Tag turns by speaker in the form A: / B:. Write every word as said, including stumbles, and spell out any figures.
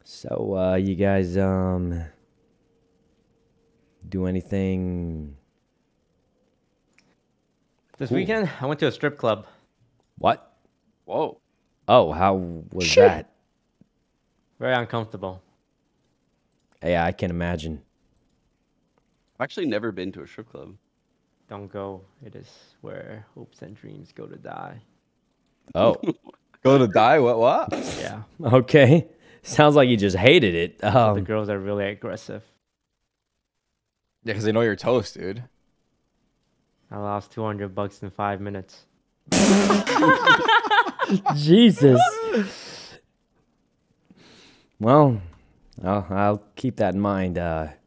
A: So, uh, you guys, um, do anything?
B: This
A: Ooh.
B: weekend, I went to a strip club.
A: What?
C: Whoa.
A: Oh, how was
C: Shit.
A: that?
B: Very uncomfortable.
A: Yeah, I can imagine.
C: I've actually never been to a strip club.
B: Don't go. It is where hopes and dreams go to die.
A: Oh,
D: Go to die? What? What?
B: Yeah.
A: okay. Sounds like you just hated it.
B: So the
A: Um,
B: girls are really aggressive.
D: Yeah, because they know you're toast, dude.
B: I lost two hundred bucks in five minutes.
A: Jesus. Well, I'll, I'll keep that in mind. Uh,